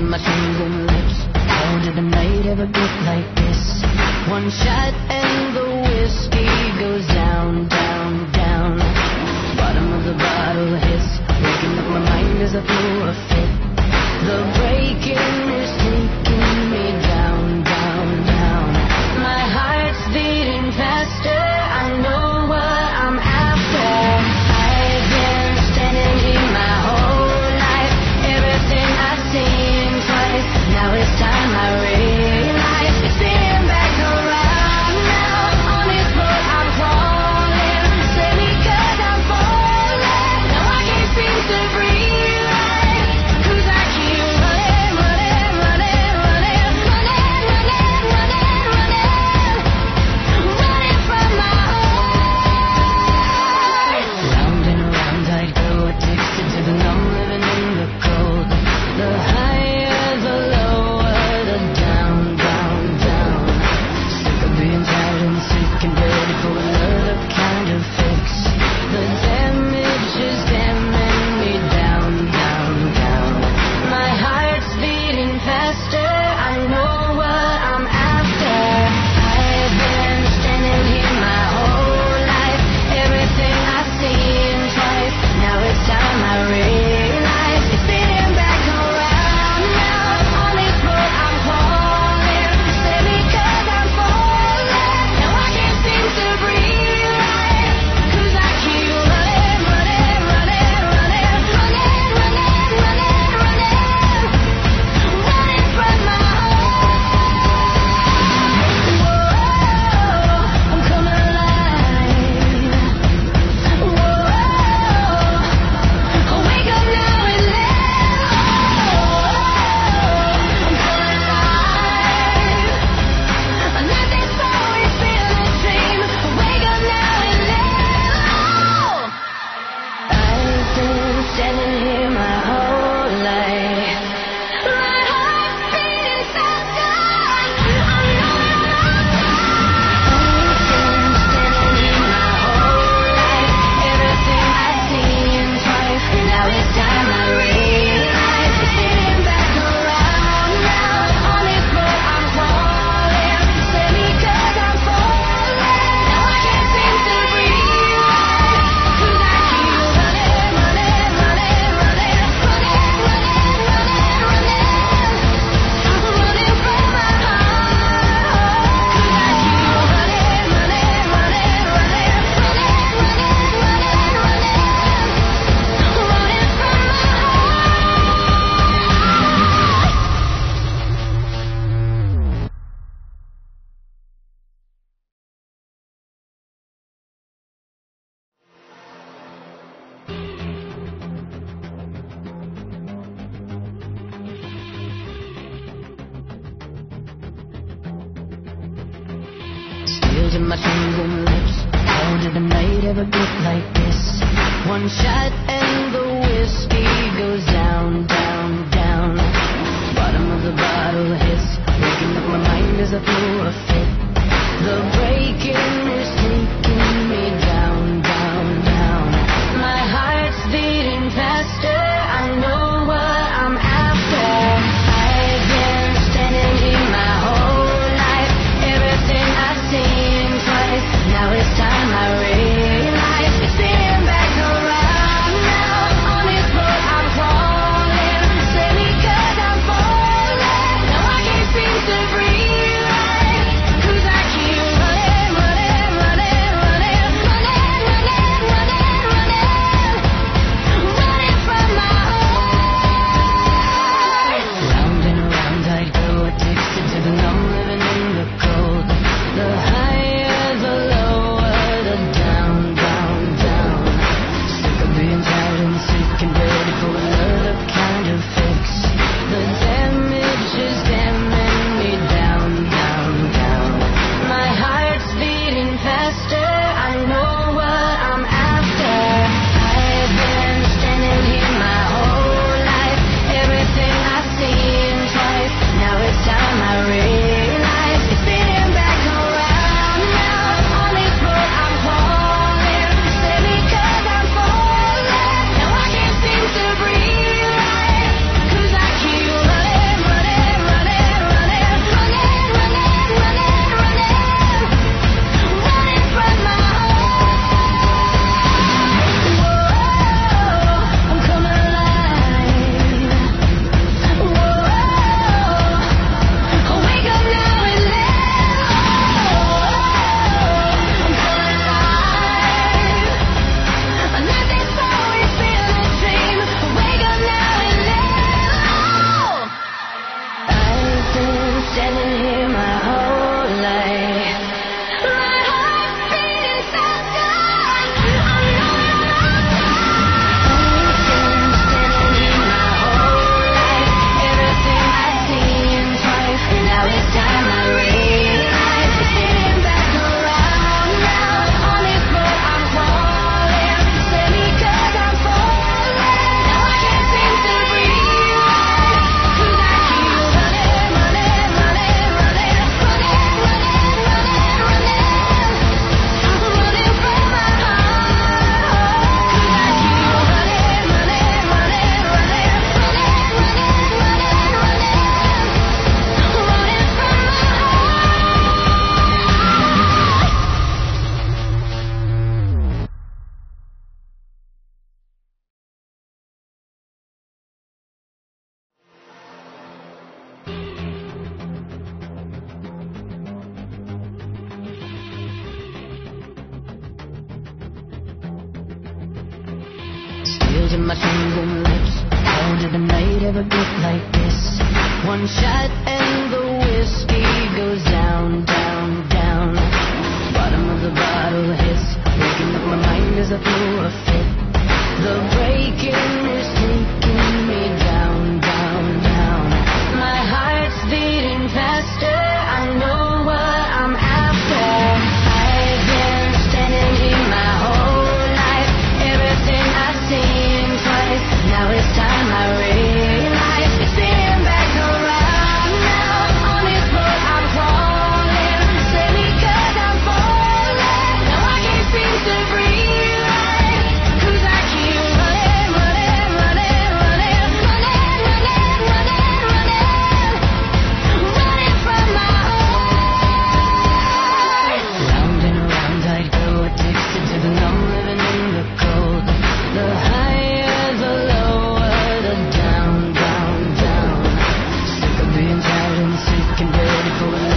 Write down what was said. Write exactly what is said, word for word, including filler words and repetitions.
in my trembling lips. How did the night ever get like this? One shot and the whiskey goes down, down, down. Bottom of the bottle hits, waking up my mind as I throw a fit. The breaking is taking me down, down, down. My heart's beating faster, I know what I'm after. I've been standing here my whole life, everything I've seen twice. Now it's time I realize it's spinning back around now. On this boat I'm crawling, save me 'cause I'm falling. Now I can't seem to breathe right, 'cause I keep running, running, running, running, running, running, running, running, running from my heart. Round and around I'd go, addicted to the numb, living in the cold. The higher, the lower, the down, down, down. Sick of being tired and sick and ready for another kind of fix. The damage is damming me down, down, down. My heart's beating faster, I know what I'm after. I've been standing here my whole life, everything I've seen twice. Now it's time I realize it's spinning back around now. On this boat I'm crawling, save me 'cause I'm falling. Now I can't seem to breathe right, 'cause I keep running, running, running, running, running, running, running, running, running from my heart. Whoa, I'm coming alive. Whoa, I'll wake up now and live. I'm coming alive. Nothing's always been a dream. Wake up now and live. I've been standing here my whole life. My heart's beating faster, I know what I'm after. I've been standing here my whole life, everything I've seen twice. Now it's time I realize it's spinning back around now. On this boat I'm crawling, save me 'cause I'm falling. Now I can't seem to breathe right, 'cause I keep running, running, running, running, running, running, running, running, running from my heart. 'Cause I keep running, running, running, running, running, running, running, running, running from my Tears in my trembling lips. How did the night ever get like this? One shot and the whiskey goes down, down, down. Bottom of the bottle hits, waking up my mind as I throw a fit. The breaking is taking me down, down, down. My heart's beating faster, I know what I'm after. I've been standing here my whole life, everything I've seen twice. Now it's time I realize it's spinning back around now. On this boat I'm crawling, save me 'cause I'm falling. Now I can't seem to breathe right, 'cause I keep running, running, and my trembling lips. How did the night ever get like this? One shot and the whiskey goes down, down, down. Bottom of the bottle hits, waking up my mind as I throw a fit. The breaking is taking me down, down, down. My heart's beating faster, I know what I'm after. I've been standing here my whole life, everything I've seen twice. Now it's time I realize it's been back around now. On this road I'm crawling, slowly 'cause I'm falling. Now I can't seem to breathe right, 'cause I keep running, running, running, running, running, running, running, running, running from my heart. Round and around I'd go, addicted to the numb, living in the cold. The higher, the lower, the down, down, down. Sick of being tired and sick and ready for a